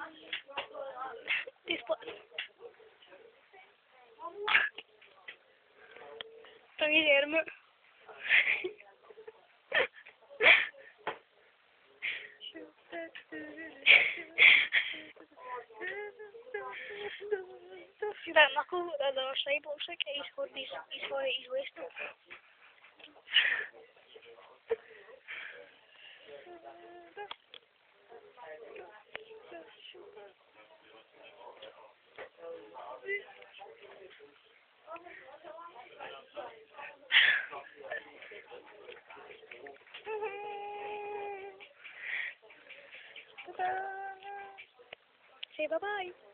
This po. Tangi yerme. Dan aku ada saya bolsa kayak is for this is for is waste. Say bye bye.